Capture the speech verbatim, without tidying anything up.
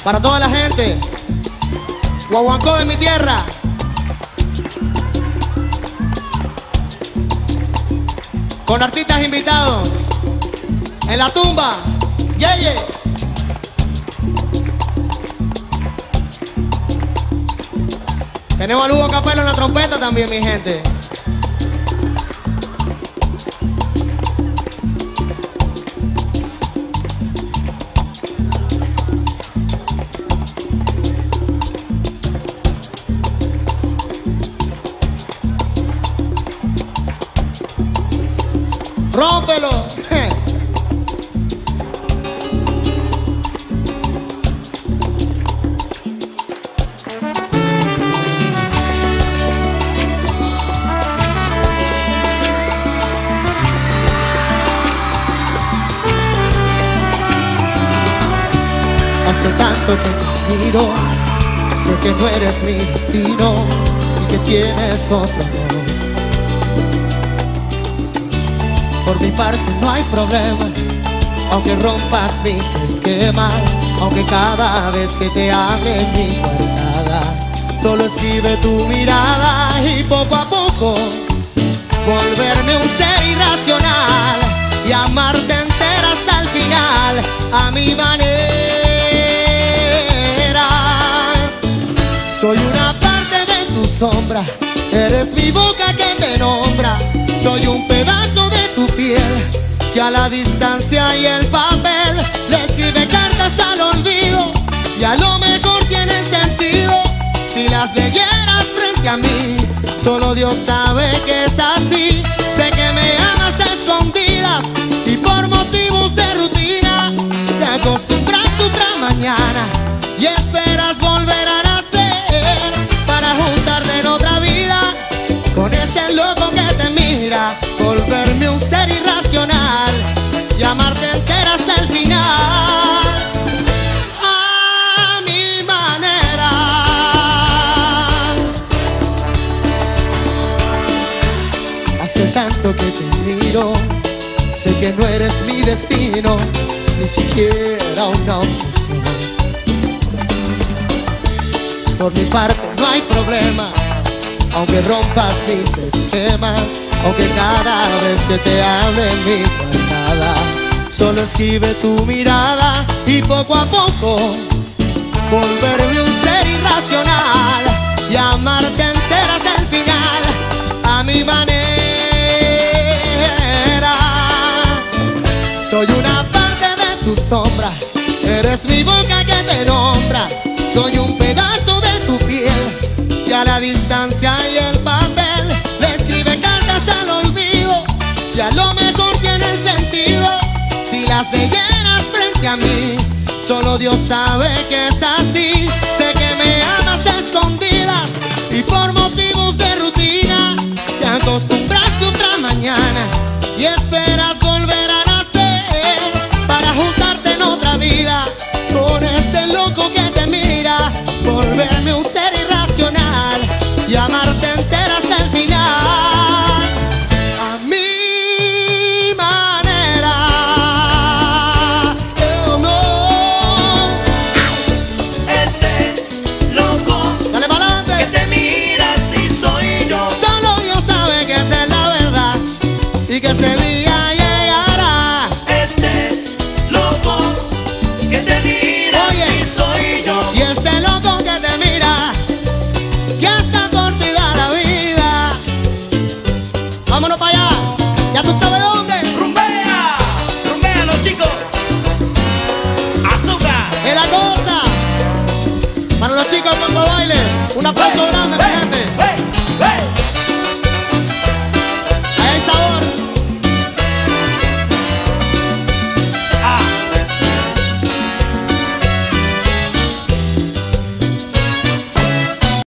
Para toda la gente Guaguancó de mi tierra. Con artistas invitados en la tumba. Yeah, yeah. Tenemos a Lugo Capelo en la trompeta también, mi gente. ¡Rómpelo! Hace tanto que te miro, sé que no eres mi destino y que tienes otro amor. Por mi parte no hay problema, aunque rompas mis esquemas, aunque cada vez que te hable mi coartada, solo esquive tu mirada y poco a poco volverme un ser irracional y amarte entera hasta el final, a mi manera. Soy una parte de tu sombra, eres mi boca que te nombra, soy un pedazo de tu piel que a la distancia y el papel le escribe cartas al olvido y a lo mejor tienen sentido si las leyeras frente a mí. Solo Dios sabe que es así, sé que me amas a escondidas y por motivos de rutina te acostumbras otra mañana y esperas volver a nacer para juntarte en otra vida con ese loco que te mira, volverme un ser irracional y amarte entera hasta el final, a mi manera. Hace tanto que te miro, sé que no eres mi destino, ni siquiera una obsesión. Por mi parte no hay problema, aunque rompas mis esquemas, aunque cada vez que te hable mi coartada, solo esquive tu mirada y poco a poco volverme un ser irracional y amarte entera hasta el final, a mi manera. Soy una parte de tu sombra, eres mi boca que te nombra, soy un pedazo de tu piel y a la distancia y el papel le escribe cartas al olvido y a lo mejor tienen sentido si las leyeras frente a mí. Solo Dios sabe que es así, sé que me amas a escondidas y por motivos de rutina te acostumbraste otra mañana y esperas volver a nacer para juntarte en otra vida con este loco que te mira, volverme un ser irracional y amarte entera hasta el final, a mi manera. Oh, no. Este loco Dale pa'lante, que te mira si soy yo. solo Dios sabe que esa es la verdad y que ese día llegará. Este loco que te mira Oye, si soy yo. y este loco que te mira, que hasta por ti da la vida. Vámonos para allá, ya tú sabes dónde. Rumbea, rumbea los chicos. Azúcar. Es la cosa. Para los chicos del Congo Baile, un aplauso grande.